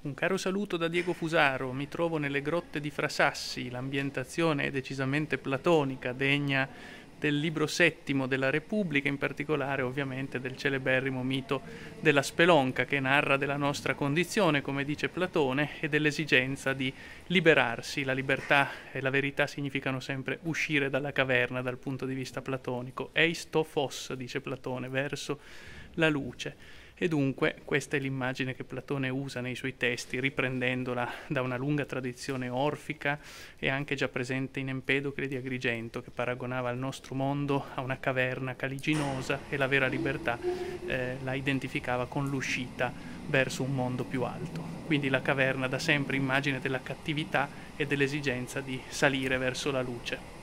Un caro saluto da Diego Fusaro, mi trovo nelle grotte di Frasassi, l'ambientazione è decisamente platonica, degna del libro settimo della Repubblica, in particolare ovviamente del celeberrimo mito della spelonca che narra della nostra condizione, come dice Platone, e dell'esigenza di liberarsi. La libertà e la verità significano sempre uscire dalla caverna dal punto di vista platonico. Eis to phos, dice Platone, verso la luce. E dunque questa è l'immagine che Platone usa nei suoi testi, riprendendola da una lunga tradizione orfica e anche già presente in Empedocle di Agrigento, che paragonava il nostro mondo a una caverna caliginosa e la vera libertà la identificava con l'uscita verso un mondo più alto. Quindi la caverna da sempre immagine della cattività e dell'esigenza di salire verso la luce.